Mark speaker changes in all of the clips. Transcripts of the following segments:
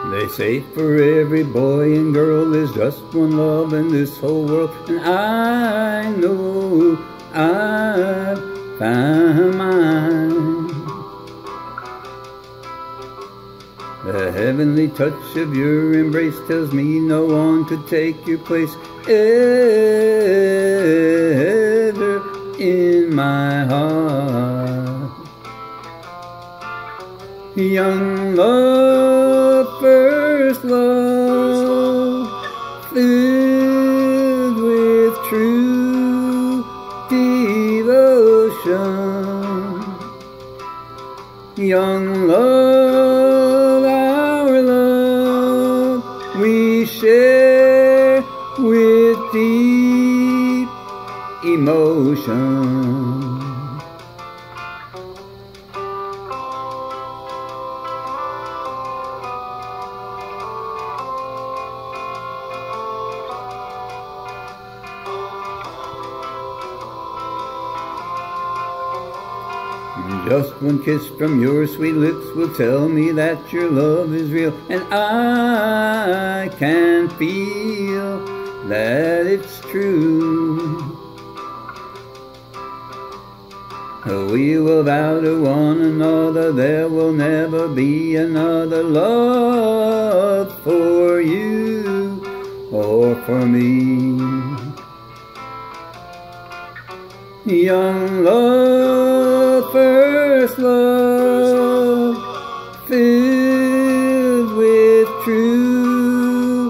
Speaker 1: They say for every boy and girl there's just one love in this whole world, and I know I've found mine. The heavenly touch of your embrace tells me no one could take your place ever in my heart. Young love, first love, filled with true devotion. Young love, our love, we share with deep emotion. Just one kiss from your sweet lips will tell me that your love is real, and I can feel that it's true. We will vow to one another there will never be another love for you or for me. Young love, first love, filled with true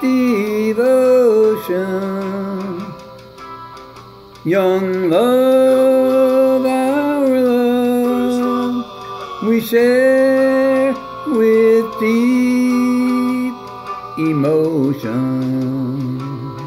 Speaker 1: devotion. Young love, our love, we share with deep emotion.